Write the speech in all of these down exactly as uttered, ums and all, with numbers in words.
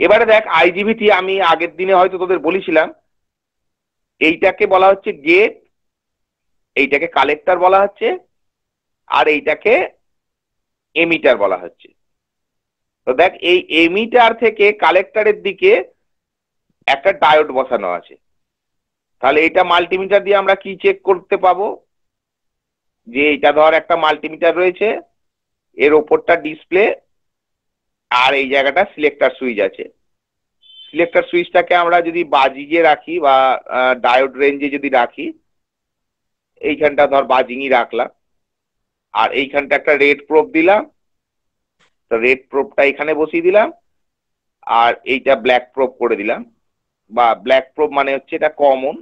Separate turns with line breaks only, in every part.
এবারে দেখ আইজিবিটি আমি আগের দিনে হয়তো তোদের বলেছিলাম, এইটাকে বলা হচ্ছে গেট, এইটাকে কালেক্টর বলা হচ্ছে, আর এইটাকে এমিটার বলা হচ্ছে। তো দেখ এই এমিটার থেকে কালেক্টরের দিকে একটা ডায়োড বসানো আছে। তাহলে এটা মাল্টিমিটার দিয়ে আমরা কি চেক করতে পাবো, যে এটা ধর একটা মাল্টিমিটার রয়েছে, এর ওপরটা ডিসপ্লে, আর এই জায়গাটা সিলেক্টর সুইচ আছে। সিলেক্টর সুইচটাকে আমরা যদি বাজিয়ে রাখি বা ডায়োড রেঞ্জে যদি রাখি, এইখানটা ধর বাজিংই রাখলাম, আর এইখানটা একটা রেড প্রোব দিলাম, তো রেড প্রোবটা এখানে বসিয়ে দিলাম, আর এইটা ব্ল্যাক প্রোব করে দিলাম, বা ব্ল্যাক প্রোব মানে হচ্ছে এটা কমন।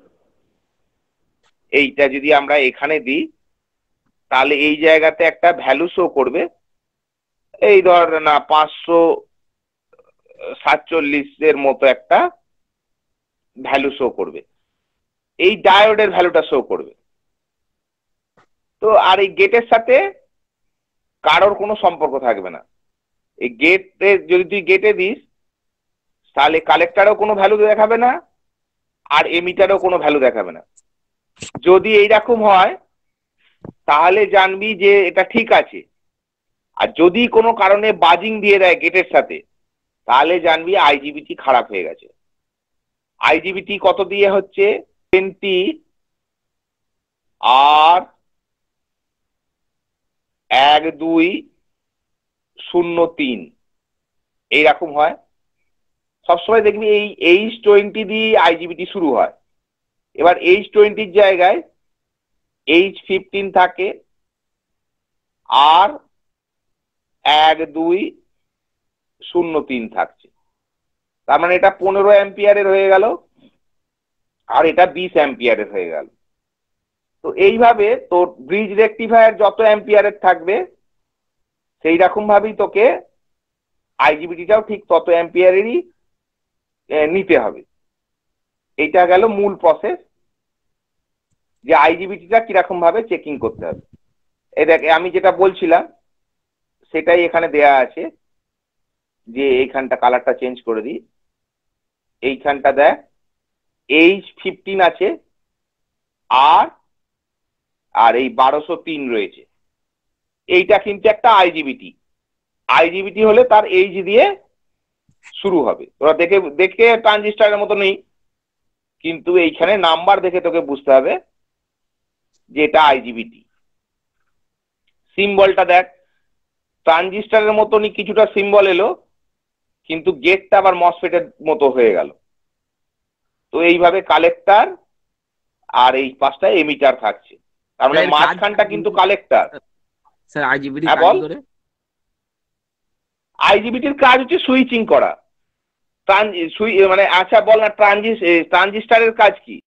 এইটা যদি আমরা এখানে দিই, তাহলে এই জায়গাতে একটা ভ্যালু শো করবে, এই ধর না পাঁচশো সাতচল্লিশের মতো একটা ভ্যালু শো করবে, এই ডায়োডের ভ্যালুটা শো করবে। তো আর এই গেটের সাথে কারোর কোনো সম্পর্ক থাকবে না। এই গেটে যদি তুই গেটে দিস, তাহলে কালেক্টরেও কোনো ভ্যালু দেখাবে না, আর এমিটারেও কোনো ভ্যালু দেখাবে না। যদি এইরকম হয় তাহলে জানবি যে এটা ঠিক আছে, আর যদি কোনো কারণে বাজিং দিয়ে দেয় গেটের সাথে, তাহলে জানবি আইজিবিটি খারাপ হয়ে গেছে। আইজিবিটি কত দিয়ে হচ্ছে, টোয়েন্টি আর এক দুই শূন্য তিন এইরকম হয়। সবসময় দেখবি এই এইচ টোয়েন্টি দিয়ে আইজিবিটি শুরু হয়। এবার এইচ টোয়েন্টির জায়গায় এইচ ফিফটিন থাকে, আর এক দুই শূন্য তিন থাকছে। তার মানে এটা পনেরো অ্যাম্পিয়ারের হয়ে গেল, আর এটা বিশ অ্যাম্পিয়ারের হয়ে গেল। তো এইভাবে তোর ব্রিজ রেকটিফায়ার যত অ্যাম্পিয়ারের থাকবে, সেই রকম ভাবেই তোকে আইজিবিটিটাও ঠিক তত অ্যাম্পিয়ারেরই নিতে হবে। এইটা গেল মূল প্রসেস, যে আইজিবিটিটা কিরকম ভাবে চেকিং করতে হবে। এই দেখ আমি যেটা বলছিলাম সেটাই এখানে দেয়া আছে, যে এইখানটা কালারটা চেঞ্জ করে দিই। এইখানটা দেখ এইচ ফিফটিন আছে, আর আর এই বারোশো তিন রয়েছে। এইটা কিন্তু একটা আইজিবিটি। আইজিবিটি হলে তার এইচ দিয়ে শুরু হবে। তোরা দেখে দেখে ট্রানজিস্টারের মতো নেই, কিন্তু এইখানে নাম্বার দেখে তোকে বুঝতে হবে যে এটা আইজিবিটি। সিম্বলটা দেখ ট্রানজিস্টারের মতনই কিছুটা সিম্বল এলো, কিন্তু গেটটা আবার মসফেটের মতো হয়ে গেল। তো এইভাবে কালেক্টর আর এই পাঁচটা এমিটার থাকছে, তার মানে মাঝখানটা কিন্তু কালেক্টর।
স্যার আইজিবিটি
হ্যাঁ বল। আইজিবিটির কাজ হচ্ছে সুইচিং করা, মানে আচ্ছা বল না ট্রানজিস ট্রানজিস্টারের কাজ কি?